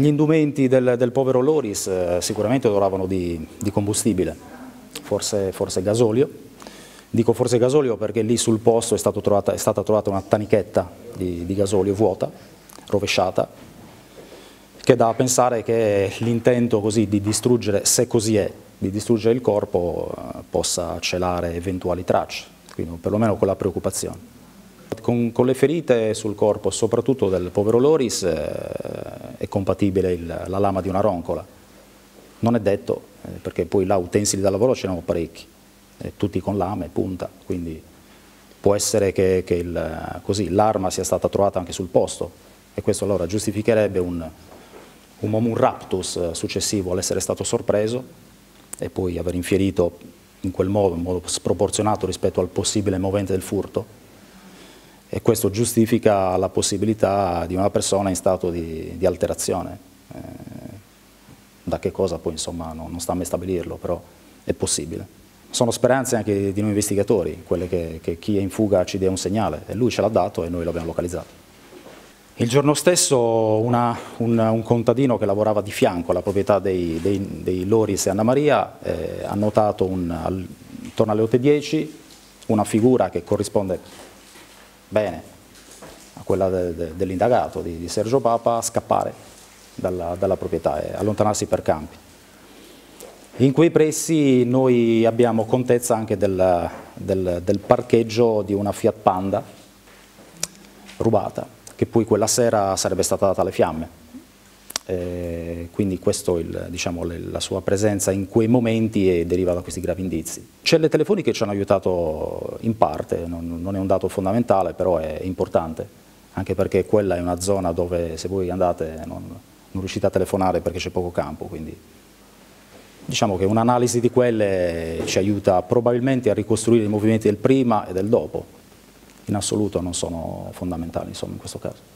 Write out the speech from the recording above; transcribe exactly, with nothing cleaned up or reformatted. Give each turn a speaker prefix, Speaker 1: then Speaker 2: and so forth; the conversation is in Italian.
Speaker 1: Gli indumenti del, del povero Loris eh, sicuramente odoravano di, di combustibile, forse, forse gasolio. Dico forse gasolio perché lì sul posto è, stato trovata, è stata trovata una tanichetta di, di gasolio vuota, rovesciata, che dà a pensare che l'intento così di distruggere, se così è, di distruggere il corpo eh, possa celare eventuali tracce, quindi perlomeno quella preoccupazione. Con, con le ferite sul corpo, soprattutto del povero Loris, eh, è compatibile il, la lama di una roncola. Non è detto, eh, perché poi là utensili da lavoro ce ne hanno parecchi, eh, tutti con lame, punta, quindi può essere che, che l'arma sia stata trovata anche sul posto, e questo allora giustificherebbe un, un, un raptus successivo all'essere stato sorpreso e poi aver infierito in quel modo, in modo sproporzionato rispetto al possibile movente del furto. E questo giustifica la possibilità di una persona in stato di, di alterazione. Eh, da che cosa poi insomma non, non sta a me stabilirlo, però è possibile. Sono speranze anche di noi investigatori, quelle che, che chi è in fuga ci dia un segnale, e lui ce l'ha dato e noi l'abbiamo localizzato. Il giorno stesso una, un, un contadino che lavorava di fianco alla proprietà dei, dei, dei Loris e Anna Maria eh, ha notato un, al, intorno alle otto e dieci una figura che corrisponde bene a quella de, de, dell'indagato di, di Sergio Papa scappare dalla, dalla proprietà e allontanarsi per campi. In quei pressi noi abbiamo contezza anche del, del, del parcheggio di una Fiat Panda rubata, che poi quella sera sarebbe stata data alle fiamme. Eh, quindi questo il, diciamo, le, la sua presenza in quei momenti è, deriva da questi gravi indizi. Celle telefoniche ci hanno aiutato in parte, non, non è un dato fondamentale, però è importante, anche perché quella è una zona dove se voi andate non, non riuscite a telefonare perché c'è poco campo, quindi diciamo che un'analisi di quelle ci aiuta probabilmente a ricostruire i movimenti del prima e del dopo. In assoluto non sono fondamentali insomma, in questo caso.